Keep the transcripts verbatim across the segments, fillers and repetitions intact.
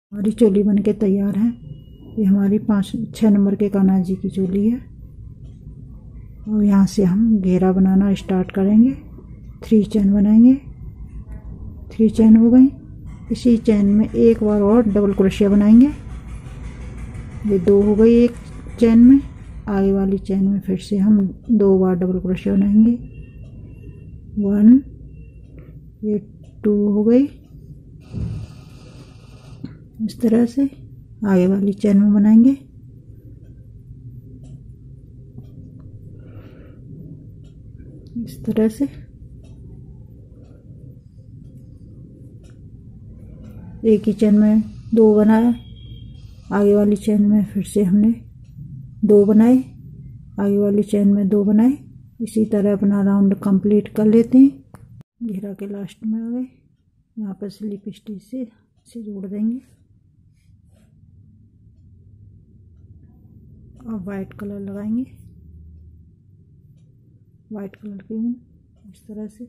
हमारी चोली बन के तैयार है। ये हमारी पाँच छः नंबर के कान्हा जी की चोली है। और यहाँ से हम घेरा बनाना स्टार्ट करेंगे। थ्री चैन बनाएंगे। थ्री चैन हो गई। इसी चैन में एक बार और डबल क्रोशिया बनाएंगे। ये दो हो गई एक चैन में। आगे वाली चैन में फिर से हम दो बार डबल क्रोशिया बनाएंगे। वन, ये टू हो गई। इस तरह से आगे वाली चैन में बनाएंगे। इस तरह से एक ही चैन में दो बनाए। आगे वाली चैन में फिर से हमने दो बनाए। आगे वाली चैन में दो बनाए। इसी तरह अपना राउंड कंप्लीट कर लेते हैं। घेरा के लास्ट में आ गए। यहाँ पर स्लिप स्टिच से इसे जोड़ देंगे और वाइट कलर लगाएंगे। वाइट कलर की ऊन इस तरह से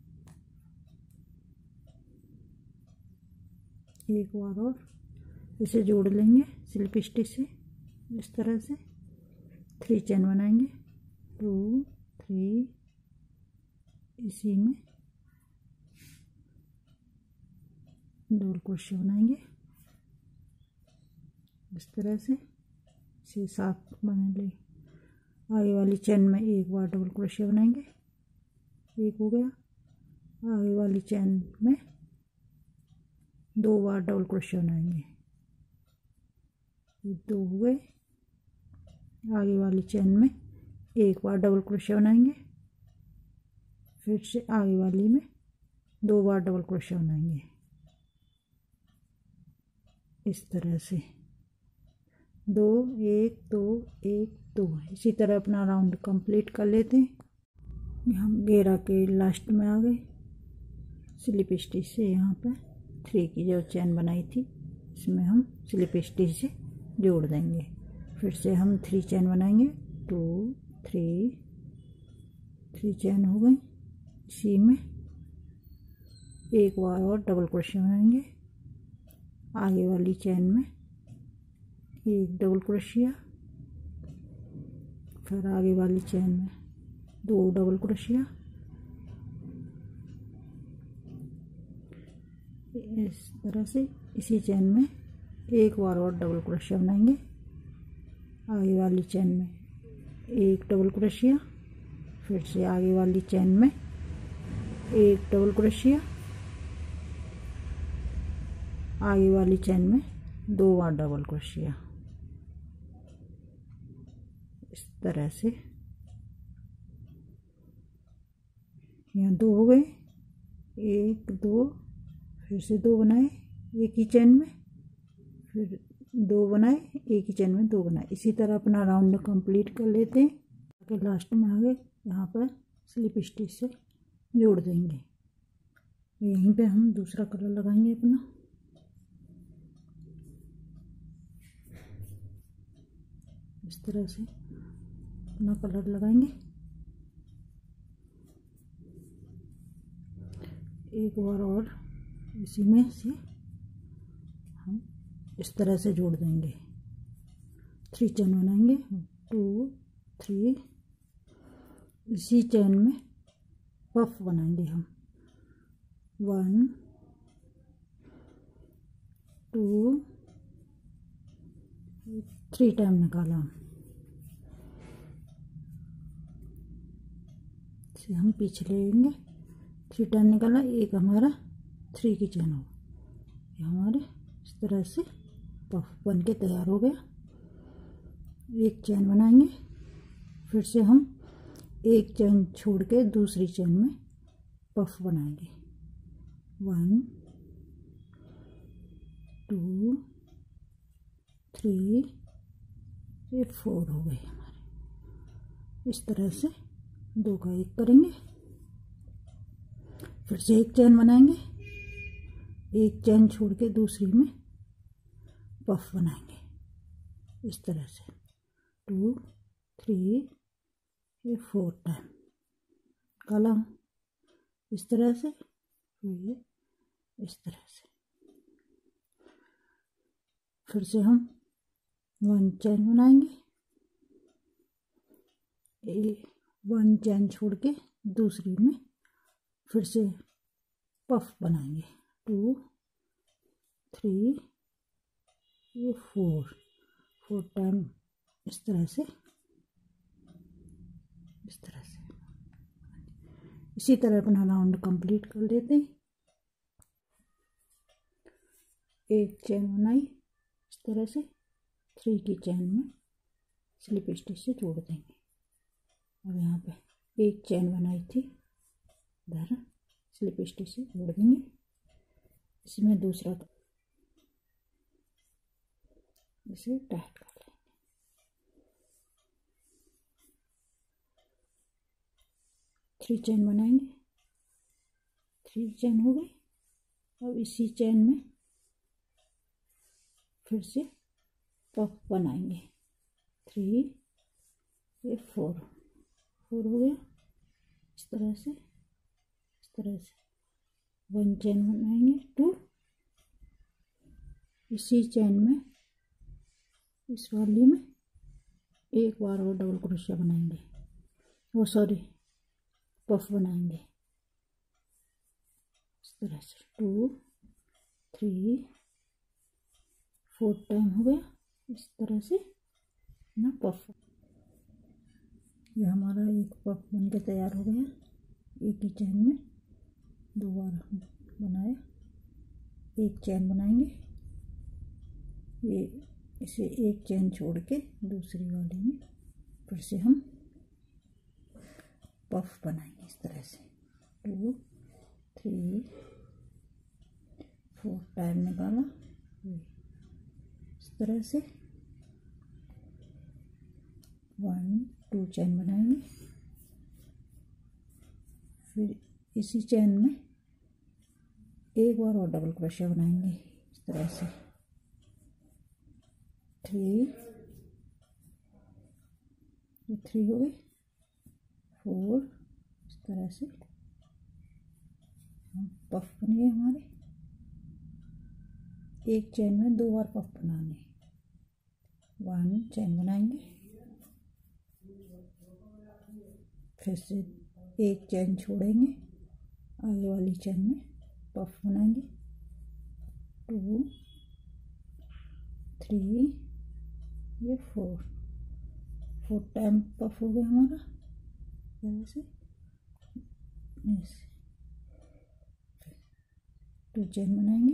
एक बार और इसे जोड़ लेंगे स्लिप स्टिच से। इस तरह से थ्री चैन बनाएंगे। टू, थ्री, इसी में डबल क्रोशिया बनाएंगे। इस तरह से छः सात बना ले। आगे वाली चैन में एक बार डबल क्रोशिया बनाएंगे। एक हो गया। आगे वाली चैन में दो बार डबल क्रोशिया बनाएंगे। ये दो हो गए। आगे वाली चैन में एक बार डबल क्रोशिया बनाएंगे। फिर से आगे वाली में दो बार डबल क्रोशिया बनाएंगे। इस तरह से दो, एक, दो, एक, दो। इसी तरह अपना राउंड कंप्लीट कर लेते हैं। हम घेरा के लास्ट में आ गए। स्लिप स्टिच से यहाँ पर थ्री की जो चैन बनाई थी इसमें हम स्लिप स्टिच से जोड़ देंगे। फिर से हम थ्री चैन बनाएंगे। टू, थ्री, थ्री चैन हो गई। इसी में एक बार और डबल क्रोशिया बनाएंगे। आगे वाली चैन में एक डबल क्रोशिया। फिर आगे वाली चैन में दो डबल क्रोशिया। इस तरह से इसी चैन में एक बार और डबल क्रोशिया बनाएंगे। आगे वाली चैन में एक डबल क्रोशिया। फिर से आगे वाली चैन में एक डबल क्रोशिया। आगे वाली चैन में दो बार डबल क्रोशिया। इस तरह से यहाँ दो हो गए। एक, दो, फिर से दो बनाए एक ही चैन में। फिर दो बनाए एक ही चैन में दो बनाए। इसी तरह अपना राउंड कंप्लीट कर लेते हैं। आगे लास्ट में आगे यहाँ पर स्लिप स्टिच से जोड़ देंगे। यहीं पे हम दूसरा कलर लगाएंगे अपना। इस तरह से अपना कलर लगाएंगे। एक बार और इसी में से हम इस तरह से जोड़ देंगे। थ्री चैन बनाएंगे। टू, थ्री, इसी चैन में पफ बनाएंगे हम। वन, टू, थ्री टाइम निकाला। इसे हम पीछे लेंगे। थ्री टाइम निकाला। एक हमारा थ्री की चैन हो। ये हमारे इस तरह से पफ बन के तैयार हो गया। एक चैन बनाएंगे। फिर से हम एक चैन छोड़ के दूसरी चैन में पफ बनाएंगे। वन, टू, थ्री, ये फोर हो गए हमारे। इस तरह से दो का एक करेंगे। फिर से एक चैन बनाएंगे। एक चैन छोड़ के दूसरी में पफ बनाएंगे। इस तरह से टू, थ्री, ये फोर टाइम काला। इस तरह से ये इस तरह से फिर से हम वन चेन बनाएंगे, ए वन चेन छोड़ के दूसरी में फिर से पफ बनाएंगे, टू थ्री ये फोर फोर टाइम इस तरह से इस तरह से इसी तरह अपना राउंड कंप्लीट कर लेते हैं। एक चेन बनाई इस तरह से, थ्री की चेन में स्लिप स्टिच से जोड़ देंगे। अब यहाँ पे एक चेन बनाई थी इधर स्लिप स्टिच से जोड़ देंगे, इसमें दूसरा इसे टाइट कर लेंगे। थ्री चेन बनाएंगे, थ्री चेन हो गई। अब इसी चेन में फिर से पफ बनाएंगे, थ्री ये फोर फोर हो गया। इस तरह से इस तरह से वन चेन बनाएंगे, टू इसी चेन में इस वाली में एक बार और डबल क्रोशिया बनाएंगे, वो सॉरी पफ बनाएंगे इस तरह से, टू थ्री फोर टाइम हो गया। इस तरह से ना पफ, ये हमारा एक पफ बन के तैयार हो गया। एक ही चेन में दो बार बनाया, एक चेन बनाएंगे, ये इसे एक चेन छोड़ के दूसरी वाली में फिर से हम पफ बनाएंगे इस तरह से, टू थ्री फोर टाइम निकाला इस तरह से, वन टू चेन बनाएंगे, फिर इसी चेन में एक बार और डबल क्रोशिया बनाएंगे इस तरह से, थ्री ये थ्री हो गई, फोर इस तरह से हम पफ बन गए हमारे। एक चेन में दो बार पफ बनाने, वन चेन बनाएंगे, फिर से एक चेन छोड़ेंगे, आगे वाली चेन में पफ बनाएंगे, टू थ्री ये फोर फोर टाइम पफ हो गया हमारा ऐसे, टू चेन बनाएंगे,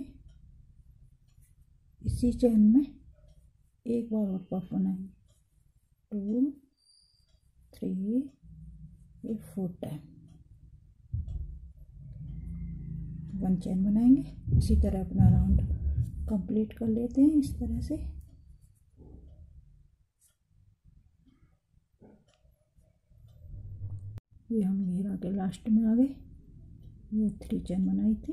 इसी चेन में एक बार और पफ बनाएंगे, टू थ्री ये फोर टाइम, वन चेन बनाएंगे। इसी तरह अपना राउंड कंप्लीट कर लेते हैं इस तरह से। ये हम घेरा के लास्ट में आ गए, ये थ्री चेन बनाई थी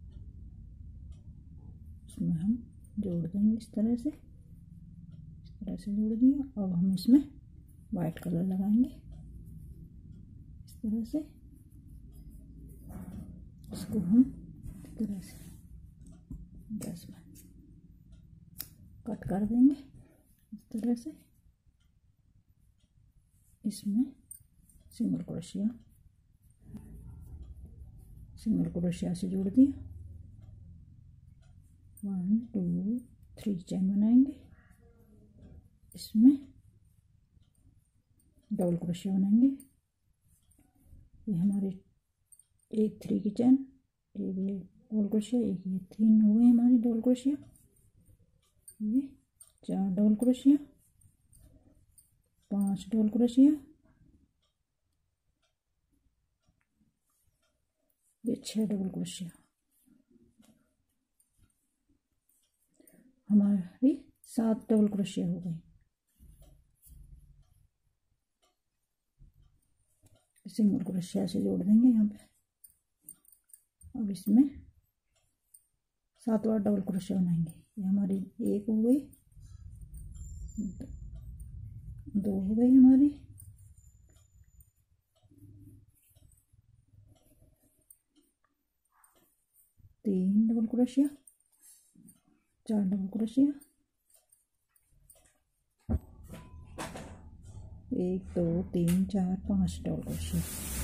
इसमें हम जोड़ देंगे इस तरह से, इस तरह से जोड़ दिया। अब हम इसमें वाइट कलर लगाएंगे इस तरह से, इसको हम इस तरह से दस में कट कर देंगे इस तरह से, इसमें सिंगल क्रोशिया सिंगल क्रोशिया से जोड़ दिया, वन टू थ्री चेन बनाएंगे, इसमें डबल क्रोशिया बनाएंगे। ये हमारे एक थ्री की चेन, एक ये डबल क्रोशिया, एक ये तीन हो गए हमारी डबल क्रोशिया, ये चार डबल क्रोशिया, पांच डबल क्रोशिया, ये छह डबल क्रोशिया, हमारी सात डबल क्रोशिया हो गई। सिंगल क्रोशिया से जोड़ देंगे यहाँ पे। अब इसमें सात बार डबल क्रोशिया बनाएंगे। ये हमारी एक हो गई, दो हो गई हमारी, तीन डबल क्रोशिया, चार डबल क्रोशिया, एक दो तीन चार पाँच डबल क्रोशिया,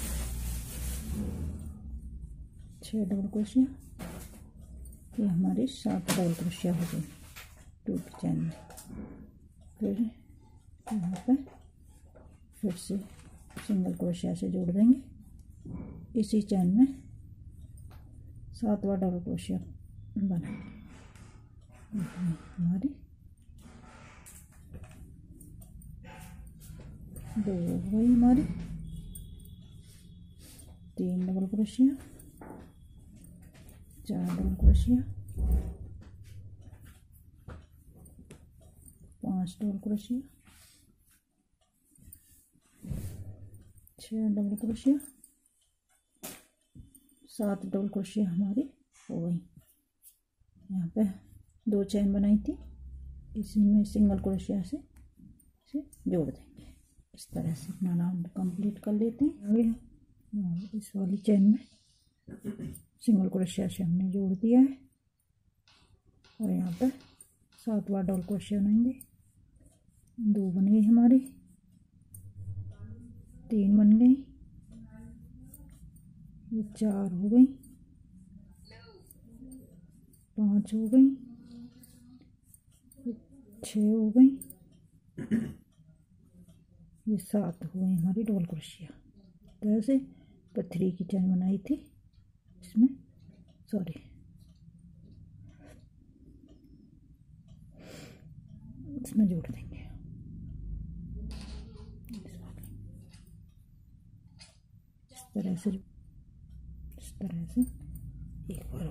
छः डबल क्रोशिया, ये हमारी सात डबल क्रोशिया हो गई टू की चैन में। फिर यहाँ पे फिर से सिंगल क्रोशिया से जोड़ देंगे, इसी चैन में सातवां डबल क्रोशिया बनाएंगे। हमारी दो हो गई, हमारी तीन डबल क्रोशिया, चार डबल क्रोशिया, पांच डबल क्रोशिया, छः डबल क्रोशिया, सात डबल क्रोशिया हमारी हो गई। यहाँ पे दो चैन बनाई थी, इसी में सिंगल क्रोशिया से इसे जोड़ देंगे। इस तरह से अपना राउंड कंप्लीट कर लेते हैं। आगे इस वाली चैन में सिंगल क्रोशिया से हमने जोड़ दिया है और यहाँ पे सातवां डबल क्रोशिया बनाएंगे। दो बन गई हमारी, तीन बन गई, ये चार हो गई, पाँच हो गई, छः हो गई, ये सात हो गई हमारी डबल क्रोशिया। तरह से पथरी की चैन बनाई थी, इसमें सॉरी इसमें जोड़ देंगे। इस तरह से इस तरह से एक बार